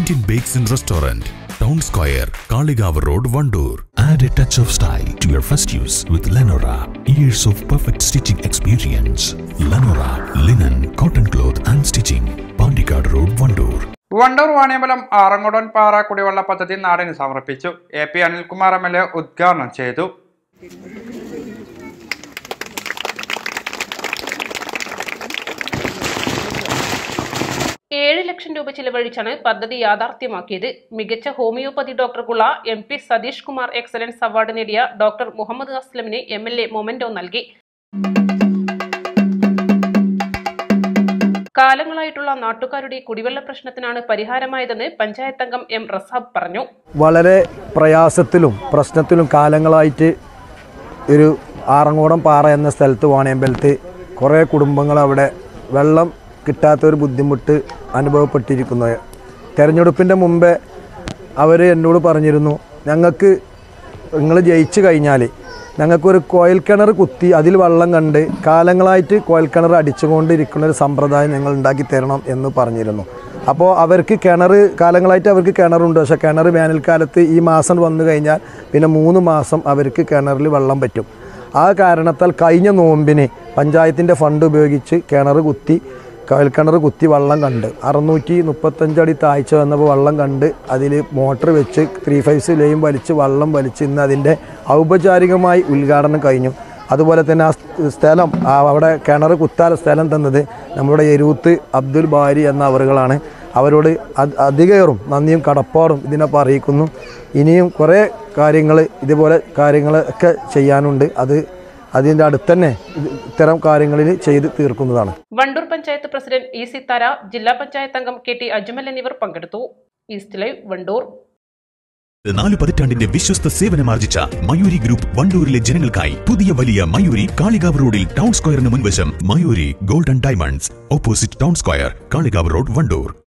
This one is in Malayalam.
Indian Bakes and Restaurant, Town Square, Kaligav Road, Vandoor. Add a touch of style to your first use with Lenora. Years of perfect stitching experience. Lenora, linen, cotton cloth and stitching. Pandikad Road, Vandoor. Wandoor Vaniyambalam ആറങ്ങോടൻ പാറ കുടിവെള്ള പദ്ധതി നാടിന് സമർപ്പിച്ചു. എ.പി. അനിൽകുമാർ എം.എൽ.എ. ഉദ്ഘാടനം ചെയ്തു. ₹7 ലക്ഷം ചിലവഴിച്ചാണ് പദ്ധതി യാഥാർത്ഥ്യമാക്കിയത്. മികച്ച ഹോമിയോപ്പതി ഡോക്ടർക്കുള്ള MP Satheesh Kumar excellence award നേടിയ ഡോക്ടർ മുഹമ്മദ് അസ്ലമിന് MLA മൊമെന്റോ നൽകി. കാലങ്ങളായിട്ടുള്ള നാട്ടുകാരുടെ കുടിവെള്ള പ്രശ്നത്തിനാണ് പരിഹാരമായതെന്ന് പഞ്ചായത്ത് അംഗം M. റസാബ് പറഞ്ഞു. വളരെ പ്രയാസത്തിലും പ്രശ്നത്തിലും കാലങ്ങളായിട്ട് ഒരു ആറങ്ങോടൻ പാറ എന്ന സ്ഥലത്ത് വാണിയമ്പലത്ത് കുറേ കുടുംബങ്ങൾ അവിടെ വെള്ളം കിട്ടാത്തൊരു ബുദ്ധിമുട്ട് അനുഭവപ്പെട്ടിരിക്കുന്നത്. തെരഞ്ഞെടുപ്പിൻ്റെ മുമ്പേ അവർ എന്നോട് പറഞ്ഞിരുന്നു, ഞങ്ങൾക്ക് നിങ്ങൾ ജയിച്ചു കഴിഞ്ഞാൽ ഞങ്ങൾക്കൊരു കോയൽ കിണർ കുത്തി അതിൽ വെള്ളം കണ്ട് കാലങ്ങളായിട്ട് കോയൽ കിണർ അടിച്ചുകൊണ്ടിരിക്കുന്നൊരു സമ്പ്രദായം നിങ്ങൾ ഉണ്ടാക്കി തരണം എന്ന് പറഞ്ഞിരുന്നു. അപ്പോൾ അവർക്ക് കാലങ്ങളായിട്ട് അവർക്ക് കിണറുണ്ട്. പക്ഷേ കിണർ വേനൽക്കാലത്ത് ഈ മാസം വന്നു കഴിഞ്ഞാൽ പിന്നെ 3 മാസം അവർക്ക് കിണറിൽ വെള്ളം പറ്റും. ആ കാരണത്താൽ കഴിഞ്ഞ നോമ്പിന് പഞ്ചായത്തിൻ്റെ ഫണ്ട് ഉപയോഗിച്ച് കോയൽ കിണർ കുത്തി വെള്ളം കണ്ട് 635 അടി താഴ്ച വന്നപ്പോൾ വെള്ളം കണ്ട് അതിൽ മോട്ടർ വെച്ച് 3 ലൈൻ വെള്ളം വലിച്ച് ഇന്ന് അതിൻ്റെ ഔപചാരികമായി ഉദ്ഘാടനം കഴിഞ്ഞു. അതുപോലെ തന്നെ ആ സ്ഥലം അവിടെ കിണർ കുത്താല സ്ഥലം തന്നത് നമ്മുടെ എരൂത്ത് അബ്ദുൽ ബാരി എന്ന അവറുകളാണ്. അവരോട് അധികേറും നന്ദിയും കടപ്പാടും ഇതിനൊപ്പം അറിയിക്കുന്നു. ഇനിയും കുറേ കാര്യങ്ങൾ ഇതുപോലെ കാര്യങ്ങളൊക്കെ ചെയ്യാനുണ്ട്. അതിൻ്റെ അടുത്ത് തന്നെ ഇത്തരം കാര്യങ്ങളിൽ ചെയ്ത് തീർക്കുന്നതാണ്. Wandoor panchayat president E. സിത്താര, ജില്ലാ പഞ്ചായത്ത് അംഗം KT അജ്മൽ എന്നിവർ പങ്കെടുത്തു. East live, Wandoor. 4 പതിറ്റാണ്ടിന്റെ വിശ്വസ്ത സേവനമാർജിച്ച മയൂരി ഗ്രൂപ്പ് വണ്ടൂരിലെ ജനങ്ങൾക്കായി പുതിയ വലിയ മയൂരി കാളികാവ് റോഡിൽ ടൗൺ സ്ക്വയറിന് മുൻവശം Mayuri gold and diamonds opposite town square Kalikavu road, Wandoor.